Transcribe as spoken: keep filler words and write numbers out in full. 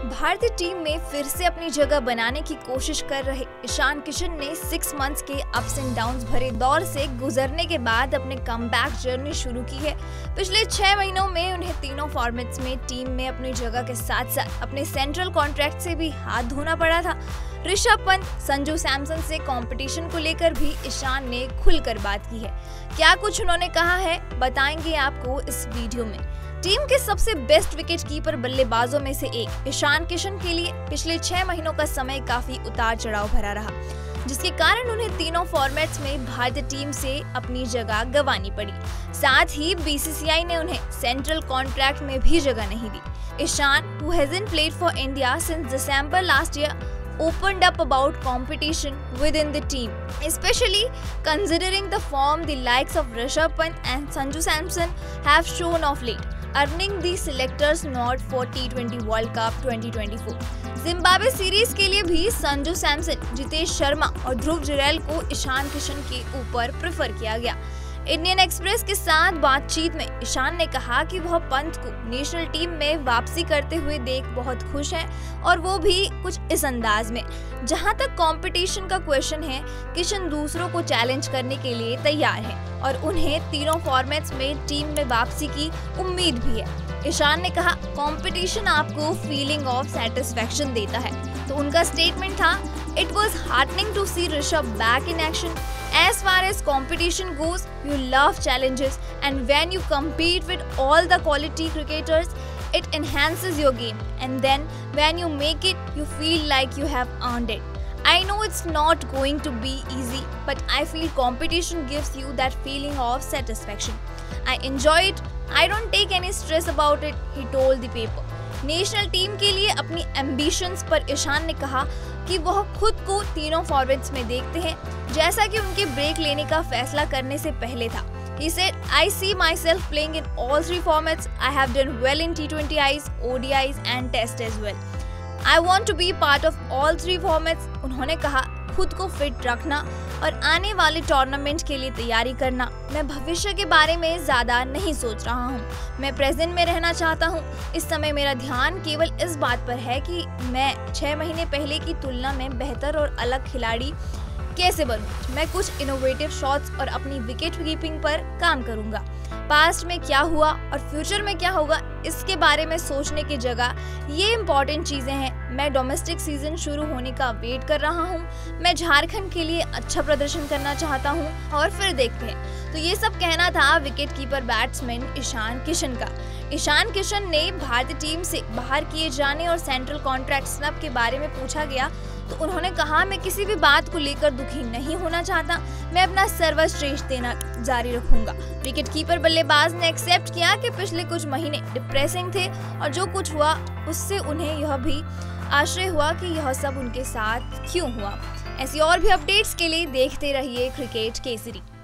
भारतीय टीम में फिर से अपनी जगह बनाने की कोशिश कर रहे ईशान किशन ने सिक्स मंथ्स के अप्स एंड डाउन्स भरे दौर से गुजरने के बाद अपने कमबैक जर्नी शुरू की है। पिछले छह महीनों में उन्हें तीनों फॉर्मेट्स में टीम में अपनी जगह के साथ साथ अपने सेंट्रल कॉन्ट्रैक्ट से भी हाथ धोना पड़ा था। ऋषभ पंत, संजू सैमसन से कंपटीशन को लेकर भी ईशान ने खुलकर बात की है। क्या कुछ उन्होंने कहा है, बताएंगे आपको इस वीडियो में। टीम के सबसे बेस्ट विकेट कीपर बल्लेबाजों में से एक ईशान किशन के लिए पिछले छह महीनों का समय काफी उतार चढ़ाव भरा रहा, जिसके कारण उन्हें तीनों फॉर्मेट्स में भारतीय टीम से अपनी जगह गंवानी पड़ी। साथ ही बीसीसीआई ने उन्हें सेंट्रल कॉन्ट्रैक्ट में भी जगह नहीं दी। Ishan, who hasn't played for India since December last year, opened up about competition within the team, especially considering the form the likes of Rishabh Pant and Sanju Samson have shown of late, earning the selectors nod for T twenty World Cup twenty twenty-four। Zimbabwe series के लिए भी संजू सैमसन, जितेश शर्मा और ध्रुव जुरैल को ईशान किशन के ऊपर prefer किया गया। Indian express के साथ बातचीत में ईशान ने कहा कि वह पंत को नेशनल टीम में वापसी करते हुए देख बहुत खुश हैं, और वो भी कुछ इस अंदाज में। जहां तक कंपटीशन का क्वेश्चन है, किशन दूसरों को चैलेंज करने के लिए तैयार है और उन्हें तीनों फॉर्मेट्स में टीम में वापसी की उम्मीद भी है। ईशान ने कहा, कंपटीशन आपको फीलिंग ऑफ सेटिस्फैक्शन देता है। तो उनका स्टेटमेंट था, it was heartening to see Rishabh back in action. As far as competition goes, you love challenges, and when you compete with all the quality cricketers, it enhances your game, and then when you make it, you feel like you have earned it. I know it's not going to be easy, but I feel competition gives you that feeling of satisfaction. I enjoy it. I don't take any stress about it, he told the paper. National team के लिए अपनी ambitions पर ईशान ने कहा कि वह खुद को तीनों फॉर्मेट्स में देखते हैं, जैसा कि उनके ब्रेक लेने का फैसला करने से पहले था। He said, I see myself playing in all three formats. I have done well in T twenty Is, O D Is and Test as well. I want to be part of all three formats. उन्होंने कहा, खुद को fit रखना और आने वाले tournament के लिए तैयारी करना। मैं भविष्य के बारे में ज्यादा नहीं सोच रहा हूँ, मैं प्रेजेंट में रहना चाहता हूँ। इस समय मेरा ध्यान केवल इस बात पर है कि मैं छह महीने पहले की तुलना में बेहतर और अलग खिलाड़ी कैसे बनूं। मैं कुछ इनोवेटिव शॉट्स और अपनी विकेट कीपिंग पर काम करूंगा। पास्ट में क्या हुआ और फ्यूचर में क्या होगा, इसके बारे में सोचने की जगह ये इम्पोर्टेंट चीजें हैं। मैं डोमेस्टिक सीजन शुरू होने का वेट कर रहा हूँ। मैं झारखंड के लिए अच्छा प्रदर्शन करना चाहता हूँ और फिर देखते हैं। तो ये सब कहना था wicket keeper batsman Ishan Kishan का। ईशान किशन ने भारतीय टीम से बाहर किए जाने और सेंट्रल कॉन्ट्रैक्ट स्नब के बारे में पूछा गया तो उन्होंने कहा, मैं किसी भी बात को लेकर दुखी नहीं होना चाहता। मैं अपना सर्वश्रेष्ठ देना जारी रखूंगा। विकेट कीपर बल्लेबाज ने एक्सेप्ट किया कि पिछले कुछ महीने डिप्रेसिंग थे और जो कुछ हुआ उससे उन्हें यह भी आश्चर्य हुआ कि यह सब उनके साथ क्यों हुआ। ऐसी और भी अपडेट्स के लिए देखते रहिए क्रिकेट केसरी।